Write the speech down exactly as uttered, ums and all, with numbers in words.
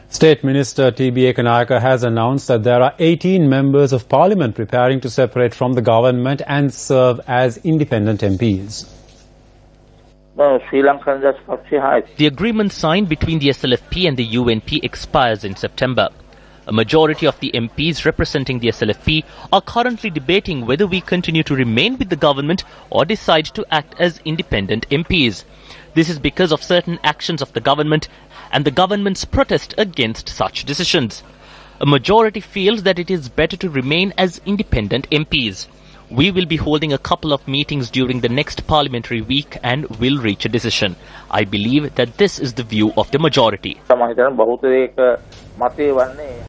State Minister T B Ekanayake has announced that there are eighteen members of parliament preparing to separate from the government and serve as independent M Ps. The agreement signed between the S L F P and the U N P expires in September. A majority of the M Ps representing the S L F P are currently debating whether we continue to remain with the government or decide to act as independent M Ps. This is because of certain actions of the government and the government's protest against such decisions. A majority feels that it is better to remain as independent M Ps. We will be holding a couple of meetings during the next parliamentary week and will reach a decision. I believe that this is the view of the majority.